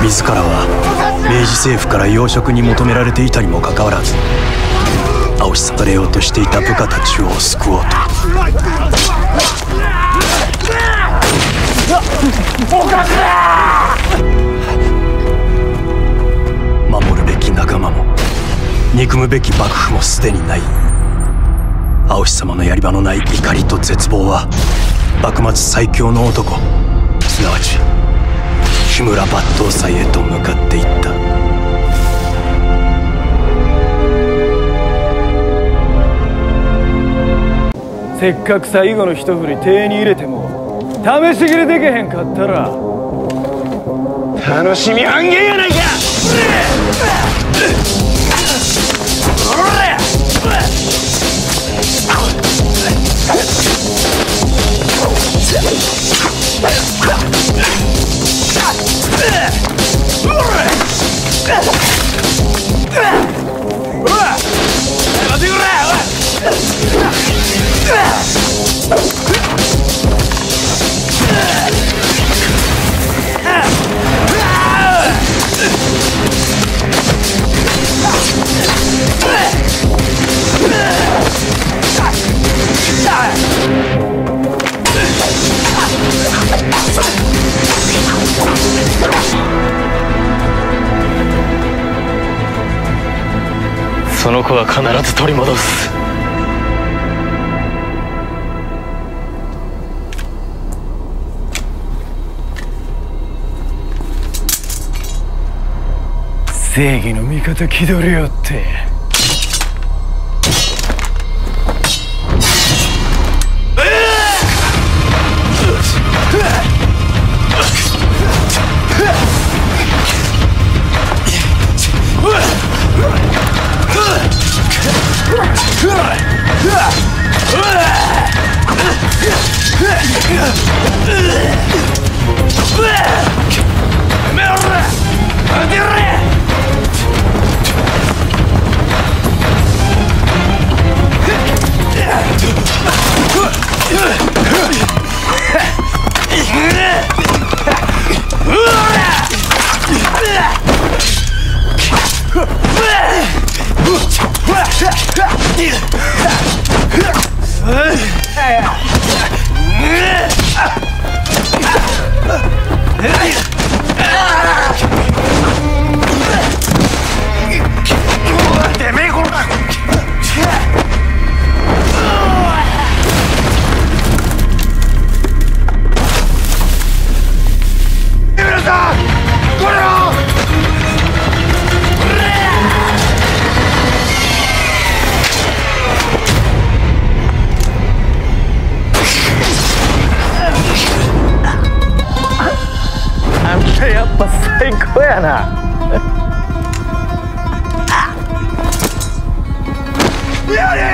自らは明治政府から要職に求められていたにもかかわらず青しされようとしていた部下たちを救おうと。守るべき仲間も憎むべき幕府もすでにない。青し様のやり場のない怒りと絶望は幕末最強の男、すなわち日村抜刀斎へと向かっていった。 せっかく最後の一振り手に入れても試し切りでけへんかったら楽しみ半減やないか。 その子は必ず取り戻す。 正義の味方気取りよって。 やっぱ最高やな。やれ